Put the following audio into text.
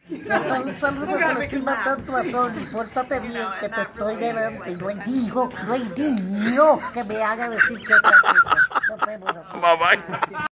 Un saludo que le estoy mandando a Tony. Pórtate bien, que te estoy velando. Y no hay niño que me haga decir que otra cosa. Nos vemos. Bye bye.